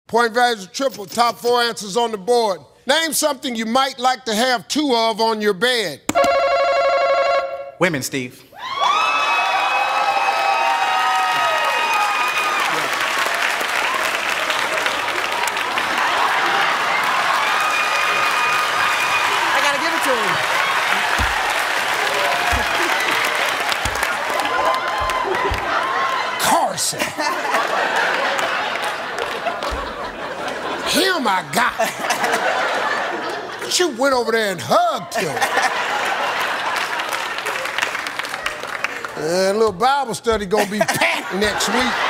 Point values are triple. Top 4 answers on the board. Name something you might like to have 2 of on your bed. Women, Steve. I gotta give it to him. Carson. Him I got. You went over there and hugged him. Little Bible study gonna be packed next week.